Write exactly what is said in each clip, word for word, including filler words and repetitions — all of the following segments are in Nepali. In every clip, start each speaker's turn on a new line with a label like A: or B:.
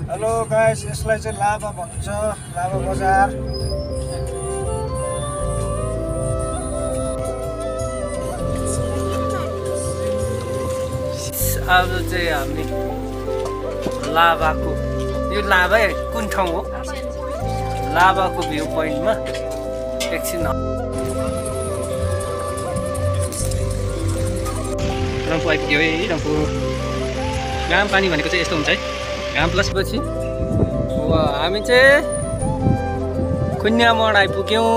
A: हेलो गाइस, यसलाई चाहिँ लाभा भन्छ, लाभा बजार।
B: आज चाहिँ हामी लाभाको यो लाभा कुन ठाउँ हो? लाभाको भ्यू पोइन्टमा एकछिन रम्फू आइपुग्यो है। रम्फू घाम पानी भनेको चाहिँ यस्तो हुन्छ है, घाम प्लस पछि हामी चाहिँ खुन्या मोड आइपुग्यौँ।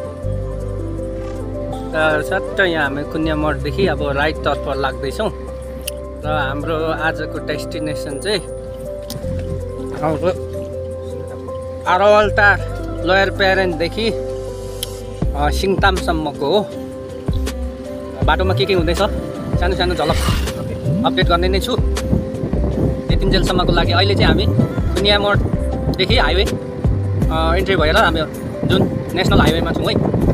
B: सट्ट यहाँ हामी खुन्या मोडदेखि अब राइटतर्फ लाग्दैछौँ र हाम्रो आजको डेस्टिनेसन चाहिँ हाम्रो आरवलटार लोयर प्यारेन्टदेखि सिङतामसम्मको हो। बाटोमा के के हुँदैछ सानो सानो झलक अपडेट गर्ने नै छु। त्यतिन्जेलसम्मको लागि अहिले चाहिँ हामी खुनिया मोडदेखि हाइवे इन्ट्री भएर हामी जुन नेसनल हाइवेमा छौँ है।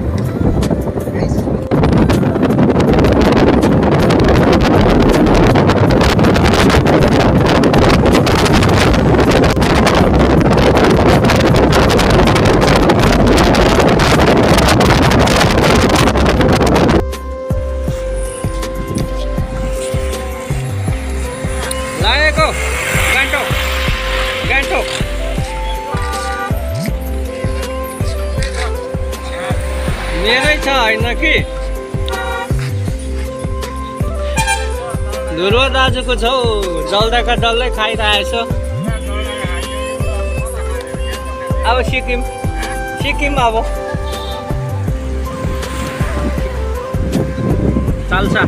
B: मेरै छ होइन कि धुलो दाजुको छौ जल्दाका डल्लै खाइरहेछ। अब सिक्किम सिक्किम अब चाल्सा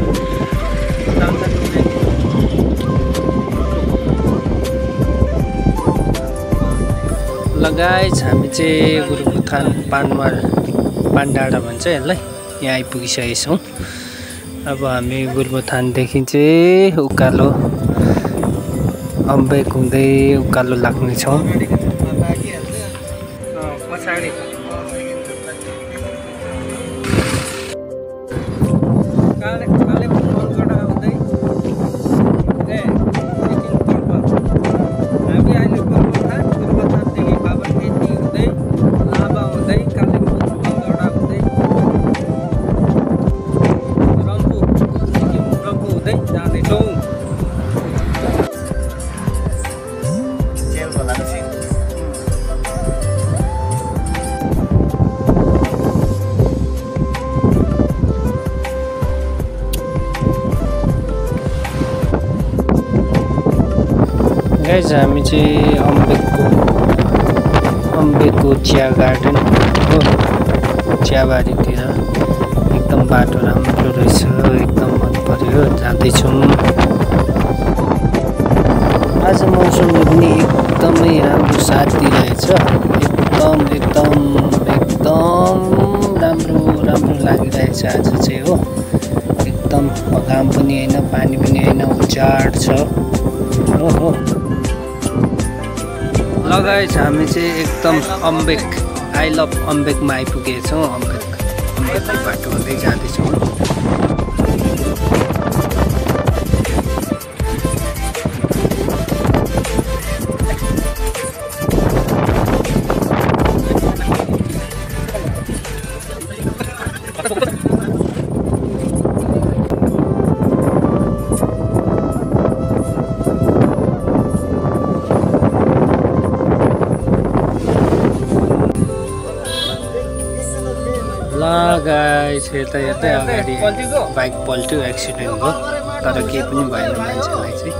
B: लगाइछ। हामी चाहिँ गुरुपुथान पानवार पानडाँडा भन्छ यसलाई, यहाँ आइपुगिसकेका छौँ। अब हामी गुरुपुथानदेखि चाहिँ उकालो अम्बेक हुँदै उकालो लाग्नेछौँ। पछाडि गाइज हामी चाहिँ अम्बेकको अम्बेकको चिया गार्डन हो, चियाबारीतिर एकदम बाटो राम्रो रहेछ, एकदम मन पर्यो, जाँदैछौँ। आज मौसम पनि एकदमै राम्रो साथ दिइरहेछ, एकदम एकदम एकदम राम्रो राम्रो लागिरहेछ आज चाहिँ हो। एकदम घाम पनि होइन, पानी पनि होइन, उजाड छ हो हो। लगाइछ हामी चाहिँ एकदम अम्बेक आई लभ अम्बेकमा आइपुगेका छौँ। अम्बेक अम्बेकको बाटो हुँदै जाँदैछौँ। गाइस यता यतै अगाडि बाइक पल्ट्यो, एक्सिडेन्ट भयो, तर केही पनि भएन मान्छेलाई चाहिँ।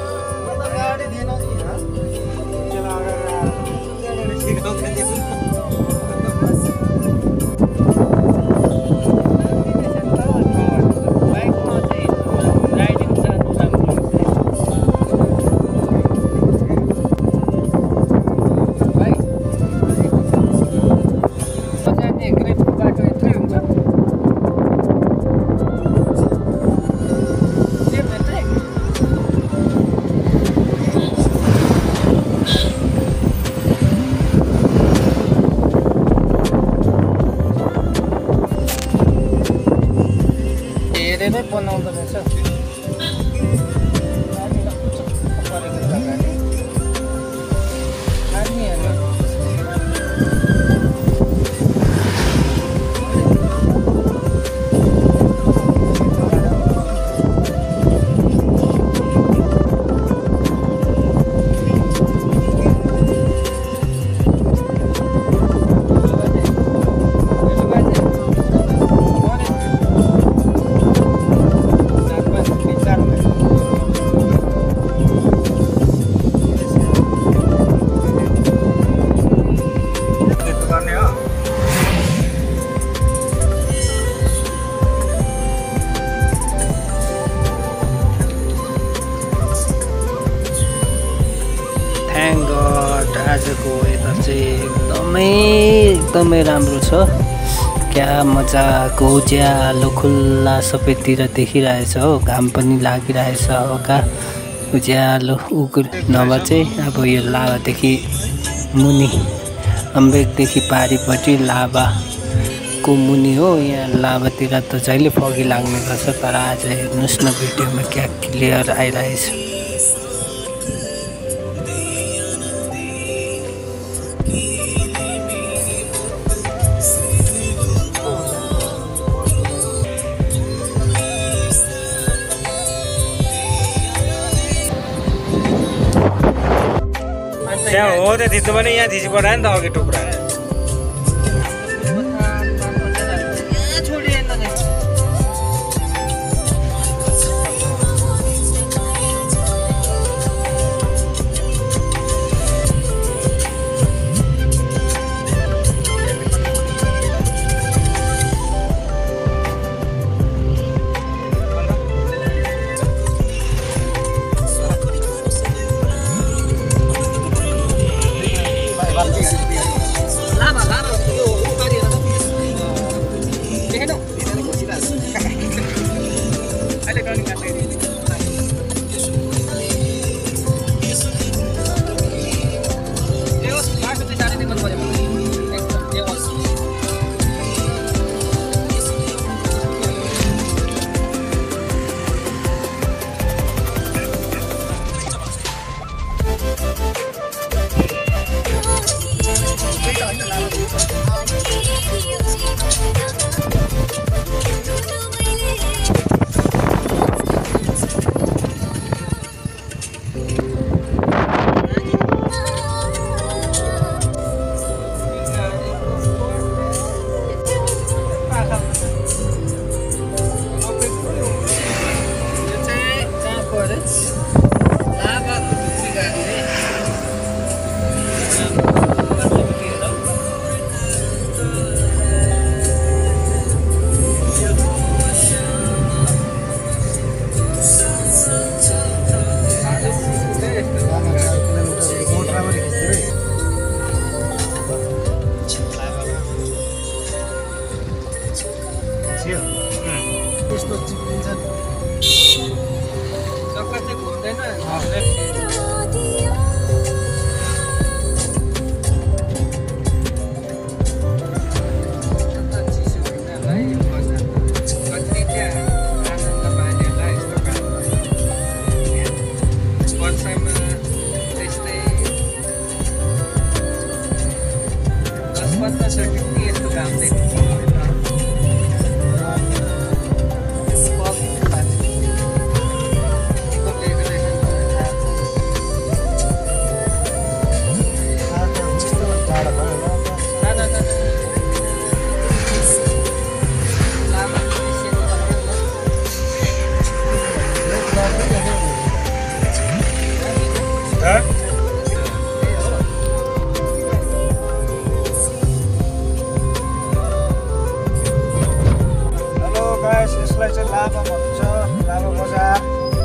B: धेरै बनाउँदो रहेछ। आजको वेदर चाहिँ एकदमै एकदमै राम्रो छ। क्या मजाको उज्यालो खुल्ला सबैतिर देखिरहेछ हो। घाम पनि लागिरहेछ, हल्का उज्यालो उग्र नभए चाहिँ अब यो लाभादेखि मुनि अम्बेकदेखि पारिपट्टि लाभाको मुनि हो। यहाँ लाभातिर त जहिले फगी लाग्ने गर्छ, तर आज हेर्नुहोस् न भिडियोमा क्या क्लियर आइरहेछ।
A: त्यहाँ हो त्यो थिच्नु पनि यहाँ थिची पठायो नि त अघि टुक्रा। त्यस्तो चिप्लिन्छ नि
B: चक्कर चाहिँ घुम्दैन।
A: यसलाई चाहिँ लाभा भन्छ, लाभा बजार।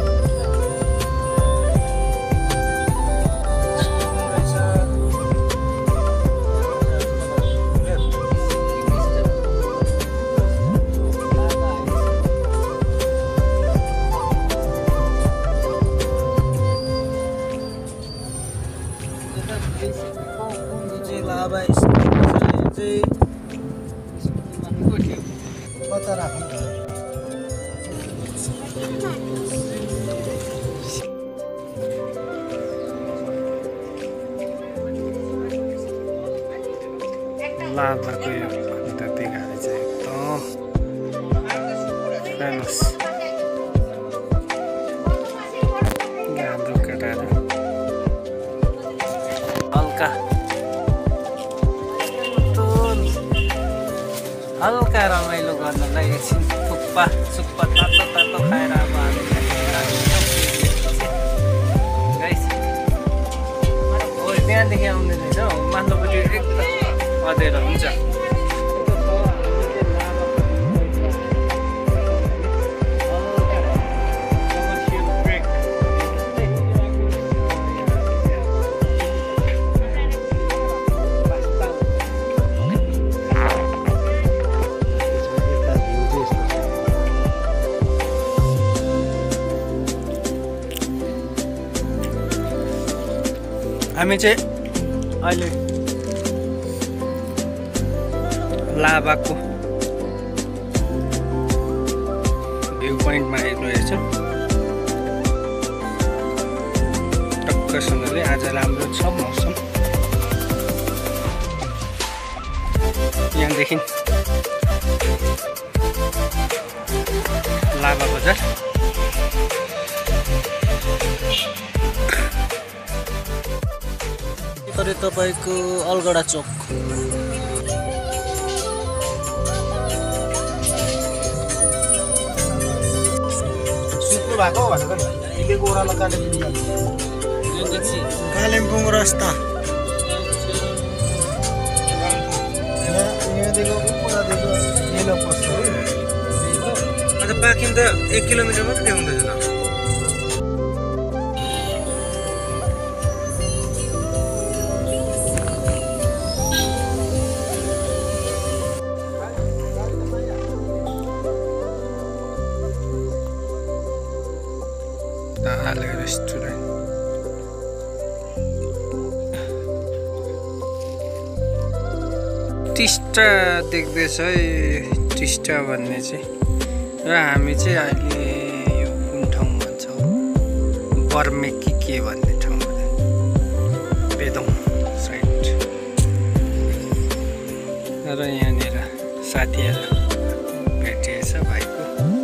A: लाभा चाहिँ कता राख्नु
B: लाभाको यो ती गाडी चाहिँ एकदम फेमस। गान्द्रो केटाहरू हल्का हल्का रमाइलो गर्नलाई एकछिन थुक्पा सुक्पा तातो तातो खाएर अब हामी त्यहाँदेखि आउने रहेछ माथिल्लोपट्टि एकदम अँधेरो हुन्छ। हामी चाहिँ अहिले लाभाको भ्यू पोइन्टमा आइरहेछौँ। टक्कसँगले आज राम्रो छ मौसम। यहाँदेखि लाभा बजार पऱ्यो तपाईँको अलगढा चोक।
A: सुत्नु भएको भनेको नि अहिलेको ओह्रालो कालेबुङ जानु कालिम्पोङ रस्ता यहाँदेखि उपरदेखि येलो पोस्ट हो।
B: अन्त पाकिम त एक किलोमिटर मात्रै देखाउँदैछ त। दाले रेस्टुरेन्ट टिस्टा देख्दैछ है, टिस्टा भन्ने चाहिँ। र हामी चाहिँ अहिले यो कुन ठाउँमा छौँ, बर्मेक कि के भन्ने ठाउँमा, पेदोङ साइड। र यहाँनिर साथीहरू भेटिएछ भाइको।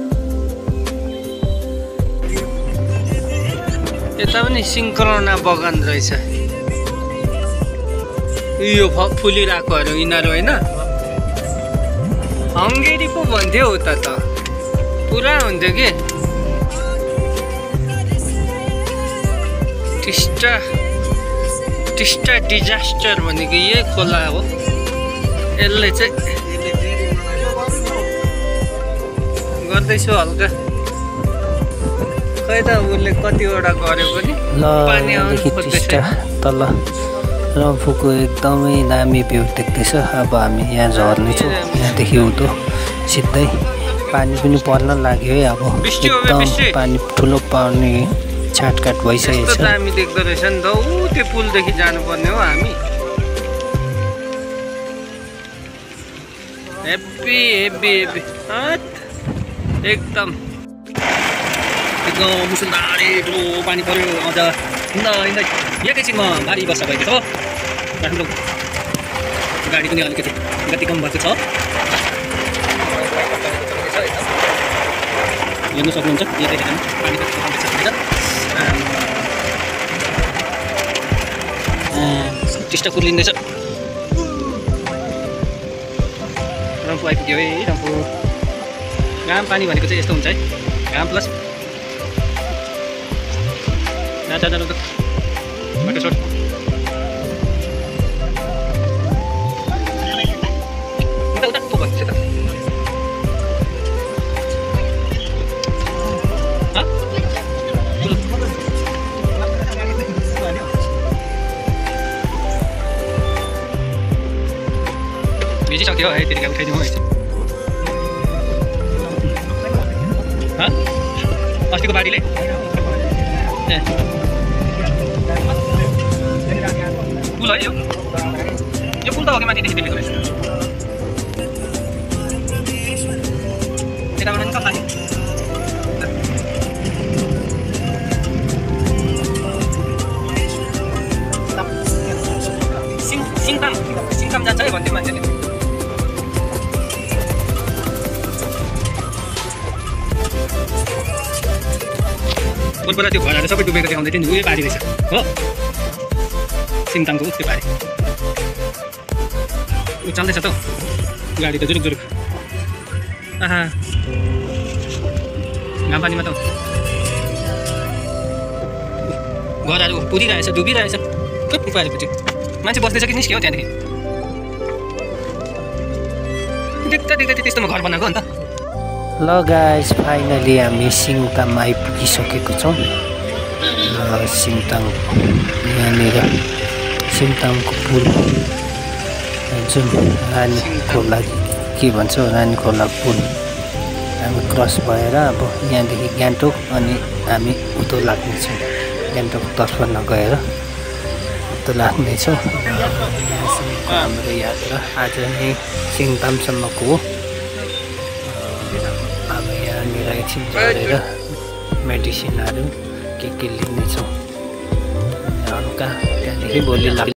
B: यता पनि सिङ्क्रोना बगान रहेछ। यो फुलिरहेकोहरू यिनीहरू होइन, हङ्गेरी पो भन्थ्यो उता त, पुरा हुन्थ्यो कि। टिस्टा टिस्टा डिजास्टर भनेको यही खोला हो। यसले चाहिँ गर्दैछु हल्का, खै त उसले कतिवटा गर्यो पनि पानी आउनु खोज्दैछ। तल रम्फूको एकदमै दामी भ्यू देख्दैछ। अब हामी यहाँ झर्नेछौँ, यहाँदेखि उँधो सिधै पानी पनि पर्न लाग्यो है। अब एकदम पानी ठुलो पर्ने छाटकाट भइसकेको छ। दामी देख्दो रहेछ नि त, ऊ त्यो पुलदेखि जानुपर्ने हो हामी। हेभी हेभी हेभी एकदम एकदम मुसुलधारे ठुलो पानी पऱ्यो। अझ हिँड्दा हिँड्दै एकैछिनमा गाडी बस्छ भएको छ। हाम्रो गाडी पनि अलिकति गति कम भएको छ, हेर्नु सक्नुहुन्छ। यतैदेखि पानी कति कम्ती छ भनेर टिस्टा कुर्लिँदैछ। रम्फू आइपुग्यो है। रम्फू घाम पानी भनेको चाहिँ यस्तो हुन्छ है, घाम प्लस जाँदा जाँदा बाटो छोड। उता उता पो भन्छ त। भिजिसक्यो है, त्यतिका उठाइदिउँ है। अस्तिको बारीले ए पुल है यो, यो पुल त अघि माथिदेखि देखेको रहेछ। यताबाट नि कता सिङ सिङताम सिङताम जान्छ है भन्थ्यो मान्छेले। कोही त्यो घरहरू सबै डुबेको देखाउँदै थियो नि, उयो बारी रहेछ हो सिङतामको त्यो बारी। ऊ चल्दैछ त गाडी त जुरुक जुरुक। आहा घाम पानीमा त घरहरू पुरिरहेछ, डुबिरहेछ। उपारिपट्टि मान्छे बस्दैछ कि निस्क्यो त्यहाँदेखि। देख्दा देख्दा त्यस्तोमा घर बनाएको अन्त। ल गाइस, फाइनली हामी सिङताम आइपुगिसकेको छौँ। र सिङताम यहाँनिर सिङतामको पुल जुन रानी खोला के भन्छ, रानी खोला पुल हामी क्रस भएर अब यहाँदेखि गान्तोक, अनि हामी उतो लाग्नेछौँ गान्तोकतर्फ नगएर। जस्तो लाग्नेछौँ। यहाँसम्मको हाम्रो यात्रा आज नै सिङतामसम्मको हो। अब यहाँनिर एकछिन झरेर मेडिसिनहरू के के लिनेछौँ हल्का, त्यहाँदेखि भोलि लाग्छ।